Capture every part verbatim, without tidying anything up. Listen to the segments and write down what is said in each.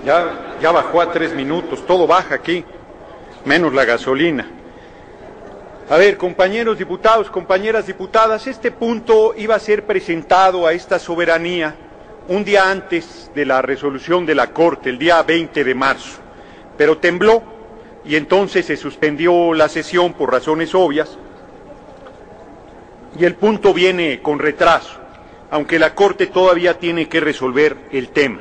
Ya, ya bajó a tres minutos, todo baja aquí, menos la gasolina. A ver, compañeros diputados, compañeras diputadas, este punto iba a ser presentado a esta soberanía un día antes de la resolución de la Corte, el día veinte de marzo, pero tembló y entonces se suspendió la sesión por razones obvias y el punto viene con retraso, aunque la Corte todavía tiene que resolver el tema.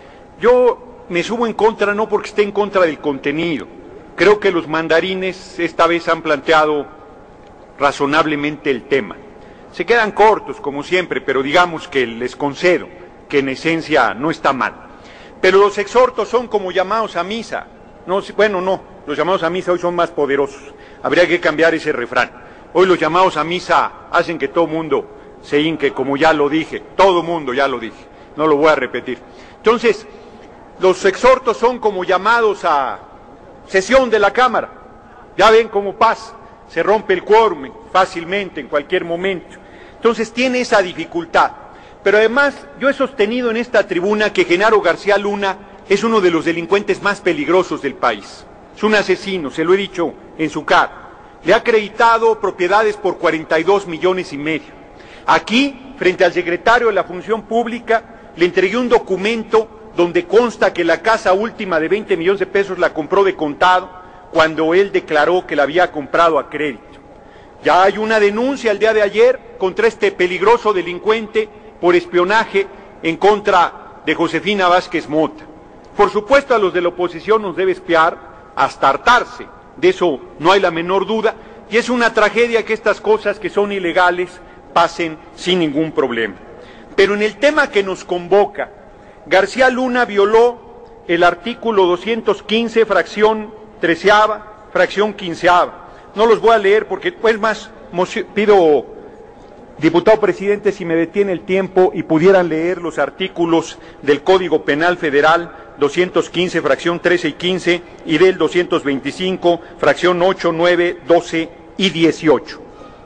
Yo me subo en contra no porque esté en contra del contenido, creo que los mandarines esta vez han planteado razonablemente el tema. Se quedan cortos como siempre, pero digamos que les concedo que en esencia no está mal. Pero los exhortos son como llamados a misa. No, bueno, no, los llamados a misa hoy son más poderosos. Habría que cambiar ese refrán. Hoy los llamados a misa hacen que todo mundo se hinque, como ya lo dije. Todo mundo ya lo dije. No lo voy a repetir. Entonces, los exhortos son como llamados a sesión de la Cámara. Ya ven cómo pasa. Se rompe el quórum fácilmente en cualquier momento. Entonces tiene esa dificultad. Pero además yo he sostenido en esta tribuna que Genaro García Luna es uno de los delincuentes más peligrosos del país. Es un asesino, se lo he dicho en su cara. Le ha acreditado propiedades por cuarenta y dos millones y medio. Aquí, frente al secretario de la Función Pública, le entregué un documento donde consta que la casa última de veinte millones de pesos la compró de contado, cuando él declaró que la había comprado a crédito. Ya hay una denuncia el día de ayer contra este peligroso delincuente por espionaje en contra de Josefina Vázquez Mota. Por supuesto a los de la oposición nos debe espiar hasta hartarse, de eso no hay la menor duda, y es una tragedia que estas cosas que son ilegales pasen sin ningún problema. Pero en el tema que nos convoca, García Luna violó el artículo doscientos quince, fracción treceava, fracción quinceava. No los voy a leer porque, pues más, pido, diputado presidente, si me detiene el tiempo y pudieran leer los artículos del Código Penal Federal, doscientos quince, fracción trece y quince, y del doscientos veinticinco, fracción ocho, nueve, doce y dieciocho.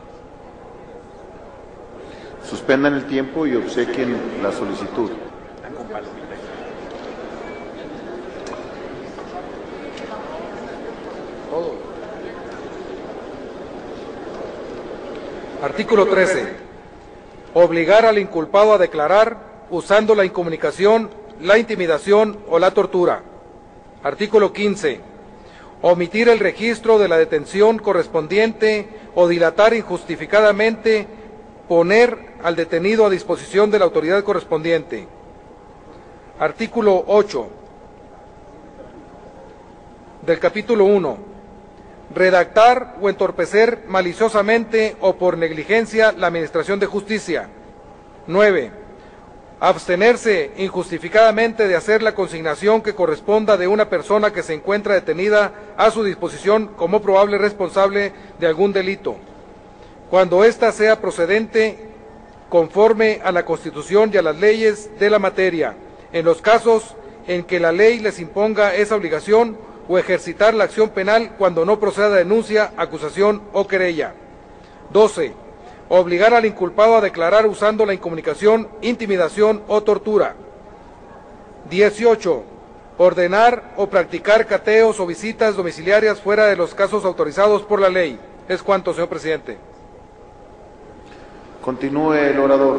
Suspendan el tiempo y obsequien la solicitud. Artículo trece. Obligar al inculpado a declarar usando la incomunicación, la intimidación o la tortura. Artículo quince. Omitir el registro de la detención correspondiente o dilatar injustificadamente, poner al detenido a disposición de la autoridad correspondiente. Artículo ocho. Del capítulo uno. Redactar o entorpecer maliciosamente o por negligencia la administración de justicia. nueve. Abstenerse injustificadamente de hacer la consignación que corresponda de una persona que se encuentra detenida a su disposición como probable responsable de algún delito, cuando ésta sea procedente conforme a la Constitución y a las leyes de la materia, en los casos en que la ley les imponga esa obligación, o ejercitar la acción penal cuando no proceda denuncia, acusación o querella. doce. Obligar al inculpado a declarar usando la incomunicación, intimidación o tortura. dieciocho. Ordenar o practicar cateos o visitas domiciliarias fuera de los casos autorizados por la ley. Es cuanto, señor presidente. Continúe el orador.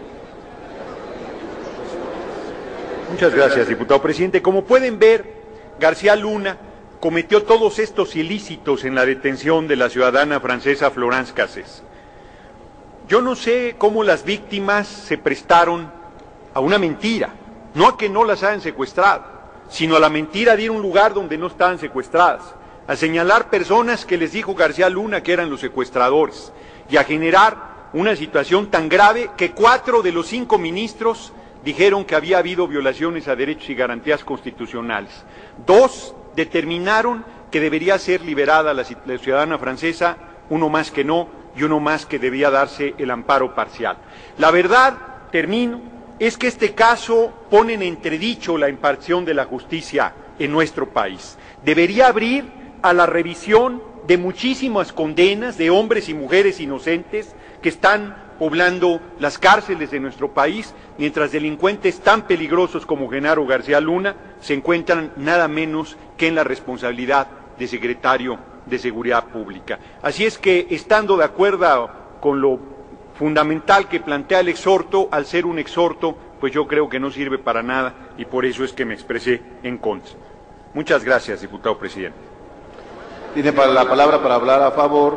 Muchas gracias, diputado presidente. Como pueden ver, García Luna cometió todos estos ilícitos en la detención de la ciudadana francesa Florence Cassés. Yo no sé cómo las víctimas se prestaron a una mentira, no a que no las hayan secuestrado, sino a la mentira de ir a un lugar donde no estaban secuestradas, a señalar personas que les dijo García Luna que eran los secuestradores, y a generar una situación tan grave que cuatro de los cinco ministros dijeron que había habido violaciones a derechos y garantías constitucionales. Dos determinaron que debería ser liberada la, la ciudadana francesa, uno más que no, y uno más que debía darse el amparo parcial. La verdad, termino, es que este caso pone en entredicho la impartición de la justicia en nuestro país. Debería abrir a la revisión de muchísimas condenas de hombres y mujeres inocentes que están poblando las cárceles de nuestro país, mientras delincuentes tan peligrosos como Genaro García Luna se encuentran nada menos que en la responsabilidad de secretario de Seguridad Pública. Así es que, estando de acuerdo con lo fundamental que plantea el exhorto, al ser un exhorto, pues yo creo que no sirve para nada y por eso es que me expresé en contra. Muchas gracias, diputado presidente. Tiene la palabra para hablar a favor.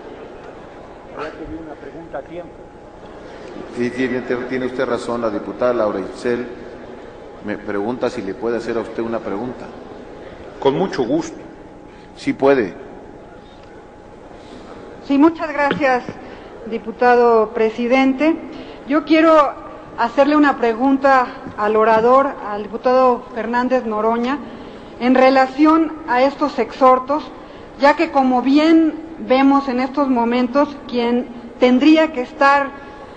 Una pregunta a tiempo. Sí, tiene, tiene usted razón, la diputada Laura Itzel me pregunta si le puede hacer a usted una pregunta. Con mucho gusto. Sí puede. Sí, muchas gracias, diputado presidente. Yo quiero hacerle una pregunta al orador, al diputado Fernández Noroña, en relación a estos exhortos, ya que como bien vemos en estos momentos, quien tendría que estar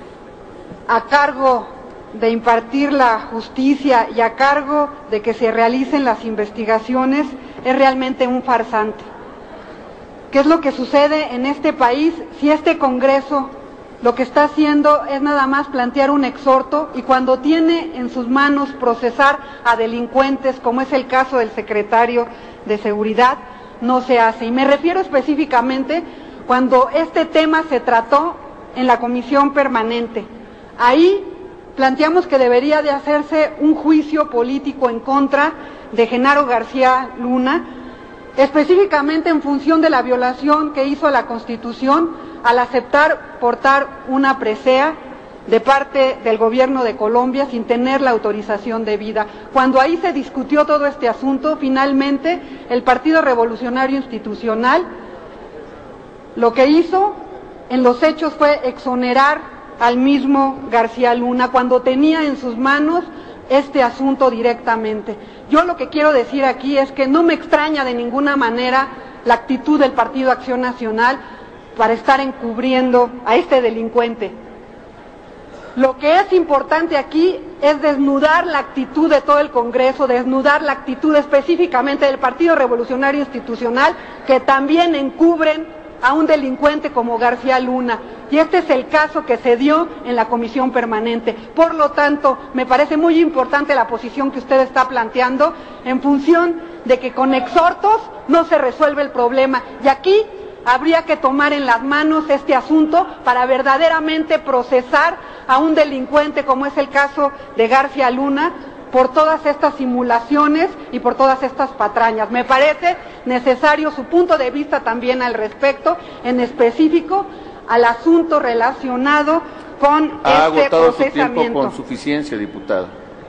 a cargo de impartir la justicia y a cargo de que se realicen las investigaciones es realmente un farsante. ¿Qué es lo que sucede en este país si este Congreso lo que está haciendo es nada más plantear un exhorto y cuando tiene en sus manos procesar a delincuentes, como es el caso del secretario de Seguridad, no se hace? Y me refiero específicamente cuando este tema se trató en la comisión permanente. Ahí planteamos que debería de hacerse un juicio político en contra de Genaro García Luna, específicamente en función de la violación que hizo a la Constitución al aceptar portar una presea de parte del gobierno de Colombia sin tener la autorización debida. Cuando ahí se discutió todo este asunto, finalmente el Partido Revolucionario Institucional lo que hizo en los hechos fue exonerar al mismo García Luna cuando tenía en sus manos este asunto directamente. Yo lo que quiero decir aquí es que no me extraña de ninguna manera la actitud del Partido Acción Nacional para estar encubriendo a este delincuente. Lo que es importante aquí es desnudar la actitud de todo el Congreso, desnudar la actitud específicamente del Partido Revolucionario Institucional, que también encubren a un delincuente como García Luna. Y este es el caso que se dio en la comisión permanente. Por lo tanto, me parece muy importante la posición que usted está planteando en función de que con exhortos no se resuelve el problema. Y aquí habría que tomar en las manos este asunto para verdaderamente procesar a un delincuente como es el caso de García Luna por todas estas simulaciones y por todas estas patrañas. Me parece necesario su punto de vista también al respecto, en específico al asunto relacionado con ha este agotado procesamiento. su tiempo con suficiencia, diputado.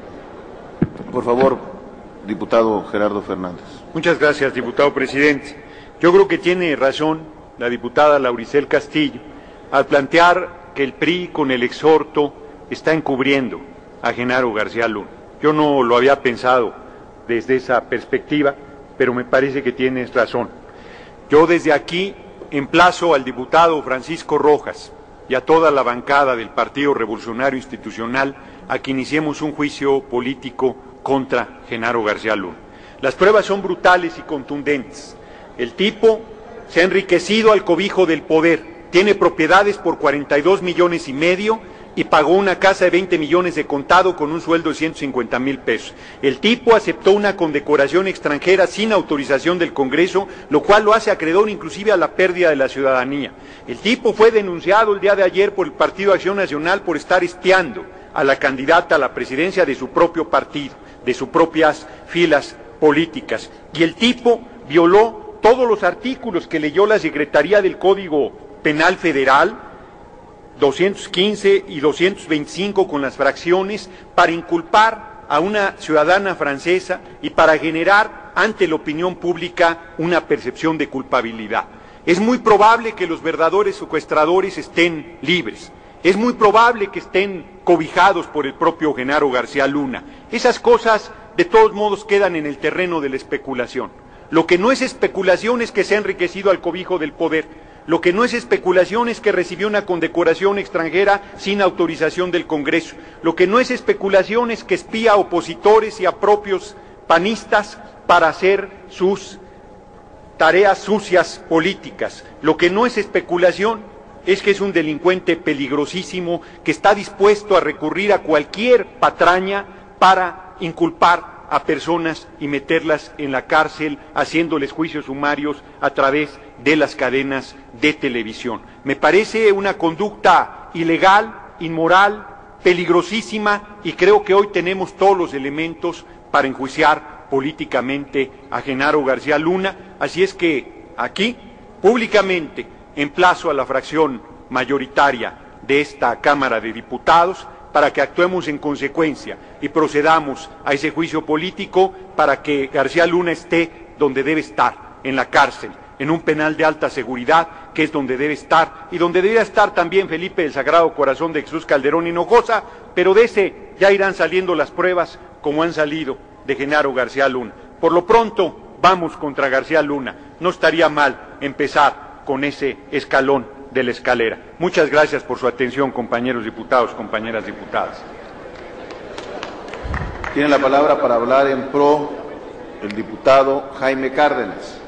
Por favor, diputado Gerardo Fernández. Muchas gracias, diputado presidente. Yo creo que tiene razón la diputada Lauricel Castillo al plantear que el P R I con el exhorto está encubriendo a Genaro García Luna. Yo no lo había pensado desde esa perspectiva, pero me parece que tienes razón. Yo desde aquí emplazo al diputado Francisco Rojas y a toda la bancada del Partido Revolucionario Institucional a que iniciemos un juicio político contra Genaro García Luna. Las pruebas son brutales y contundentes. El tipo se ha enriquecido al cobijo del poder, tiene propiedades por cuarenta y dos millones y medio y pagó una casa de veinte millones de contado con un sueldo de ciento cincuenta mil pesos. El tipo aceptó una condecoración extranjera sin autorización del Congreso, lo cual lo hace acreedor inclusive a la pérdida de la ciudadanía. El tipo fue denunciado el día de ayer por el Partido Acción Nacional por estar espiando a la candidata a la presidencia de su propio partido, de sus propias filas políticas. Y el tipo violó todos los artículos que leyó la Secretaría del Código Penal Federal, doscientos quince y doscientos veinticinco con las fracciones, para inculpar a una ciudadana francesa y para generar ante la opinión pública una percepción de culpabilidad. Es muy probable que los verdaderos secuestradores estén libres. Es muy probable que estén cobijados por el propio Genaro García Luna. Esas cosas, de todos modos, quedan en el terreno de la especulación. Lo que no es especulación es que se ha enriquecido al cobijo del poder. Lo que no es especulación es que recibió una condecoración extranjera sin autorización del Congreso. Lo que no es especulación es que espía a opositores y a propios panistas para hacer sus tareas sucias políticas. Lo que no es especulación es que es un delincuente peligrosísimo que está dispuesto a recurrir a cualquier patraña para inculpar a personas y meterlas en la cárcel, haciéndoles juicios sumarios a través de las cadenas de televisión. Me parece una conducta ilegal, inmoral, peligrosísima, y creo que hoy tenemos todos los elementos para enjuiciar políticamente a Genaro García Luna. Así es que aquí, públicamente, emplazo a la fracción mayoritaria de esta Cámara de Diputados para que actuemos en consecuencia y procedamos a ese juicio político para que García Luna esté donde debe estar, en la cárcel, en un penal de alta seguridad, que es donde debe estar, y donde debería estar también Felipe del Sagrado Corazón de Jesús Calderón Hinojosa, pero de ese ya irán saliendo las pruebas como han salido de Genaro García Luna. Por lo pronto, vamos contra García Luna. No estaría mal empezar con ese escalón de la escalera. Muchas gracias por su atención, compañeros diputados, compañeras diputadas. Tiene la palabra para hablar en pro el diputado Jaime Cárdenas.